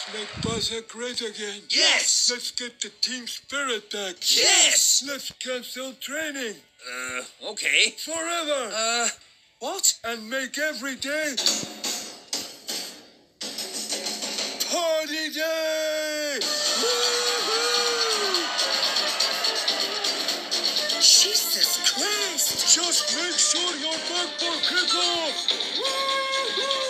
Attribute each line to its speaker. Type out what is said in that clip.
Speaker 1: make Buzzer great again.
Speaker 2: Yes!
Speaker 1: Let's get the team spirit back.
Speaker 2: Yes!
Speaker 1: Let's cancel training.
Speaker 2: Okay.
Speaker 1: Forever.
Speaker 2: What?
Speaker 1: And make every day party day! Woo-hoo!
Speaker 2: Jesus Christ!
Speaker 1: Just make sure you're back for kickoff! Woo-hoo!